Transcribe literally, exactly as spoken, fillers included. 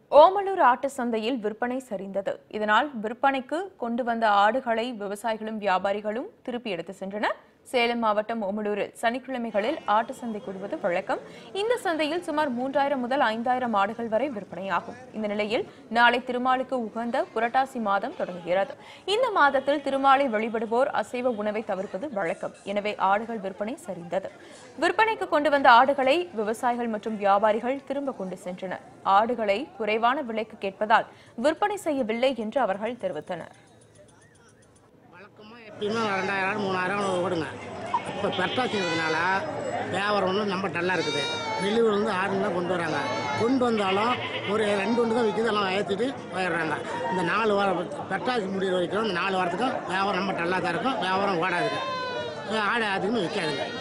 ஓமலூர் ஆட்டு சந்தையில் விற்பனை சரிந்தது. இதனால் விற்பனைக்கு கொண்டு வந்த ஆடுகளை விவசாயிகளும் வியாபாரிகளும் திருப்பி எடுத்து சென்றனர். சேலம் மாவட்டம் ஓமலூரில் சனிக்கிழமைகளில் ஆட்டு சந்தை கூடுவது வழக்கம். இந்த சந்தையில் சுமார் மூன்றாயிரம் முதல் ஐந்தாயிரம் ஆடுகள் வரை விற்பனையாகும். இந்த நிலையில் நாளை திருமாலுக்கு உகந்த புரட்டாசி மாதம் தொடங்குகிறது. இந்த மாதத்தில் திருமாலை வழிபடுவோர் அசைவ உணவை தவிர்ப்பது வழக்கம். எனவே ஆடுகள் விற்பனை சரிந்தது. விற்பனைக்கு கொண்டு வந்த ஆடுகளை விவசாயிகள் மற்றும் வியாபாரிகள் திரும்ப கொண்டு சென்றனர். ஆடுகளை குறைவான விலைக்கு கேட்பதால் விற்பனை செய்யவில்லை என்று அவர்கள் தெரிவித்தனர். எப்பயுமே ரெண்டாயிரம் மூணாயிரம் ஓடுங்க. இப்போ பெட்டாச்சிங்கிறதுனால வியாபாரம் ஒன்று நம்ம டல்லாக இருக்குது. வெளியூர் வந்து ஆடுங்க கொண்டு வராங்க. கொண்டு வந்தாலும் ஒரு ரெண்டு ஒன்று தான் விற்கிது, எல்லாம் ஏற்றிட்டு போயிடுறாங்க. இந்த நாலு வாரம் பெட்டாச்சி முடிகிற வரைக்கும் இந்த நாலு வாரத்துக்கும் வியாபாரம் நம்ம டல்லாக தான் இருக்கும். வியாபாரம் ஓடாதுங்க. ஆடு அதிகமாக விற்காதுங்க.